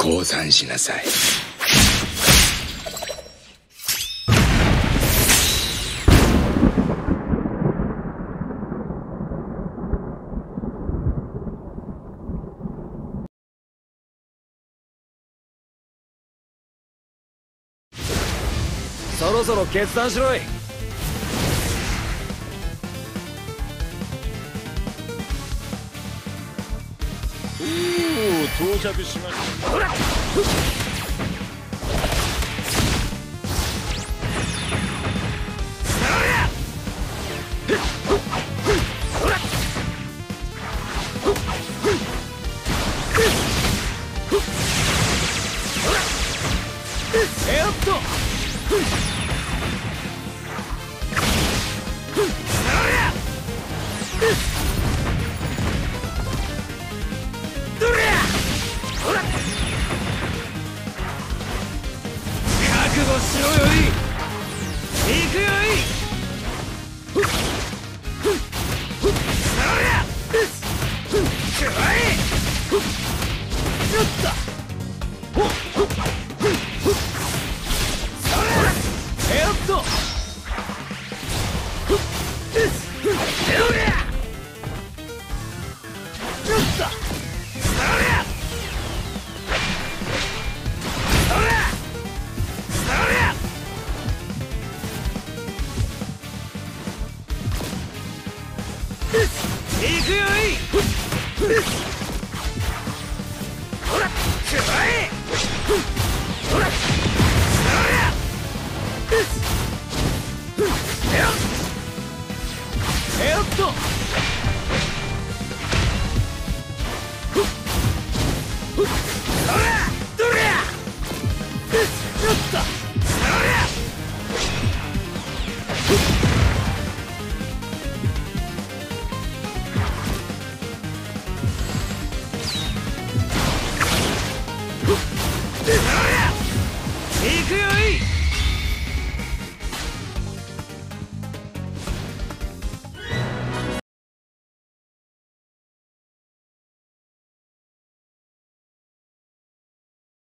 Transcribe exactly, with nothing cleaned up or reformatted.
降参しなさい。 そろそろ決断しろい。 おお、到着しました。ほらえっと覚悟しろよい。行くよい。行くよい。ほら、くらえ。ほら、えっとそらどりゃよっとそら